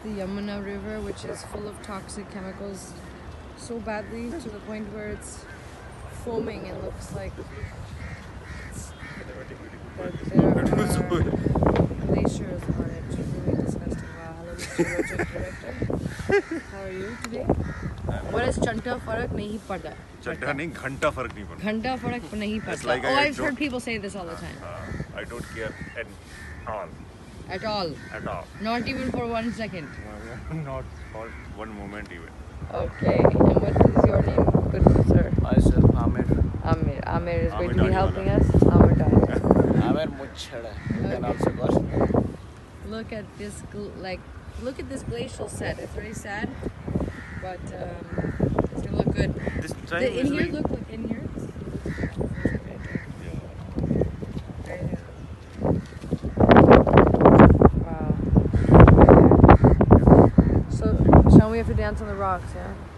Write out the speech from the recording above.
the Yamuna River, which is full of toxic chemicals so badly to the point where it's foaming and looks like there are glaciers on it. Really disgusting. Wow, hello Mr. Rochak director. How are you today? What is chanta farak nahi pada? Chanta nahi, ghanta farak nahi pada. Ghanta farak nahi pada. Like I've heard people say this all the time. I don't care at all. At all? At all. Not even for 1 second? Not for one moment even. Okay. And what is your name, good sir? Myself, Amir. Amir is going to be helping us. Amir Amir Muchhada. You can also go. Look at this, look at this glacial set. It's very sad, but it's gonna look good. This time in here, look in here. Wow. So, shall we have to dance on the rocks? Yeah.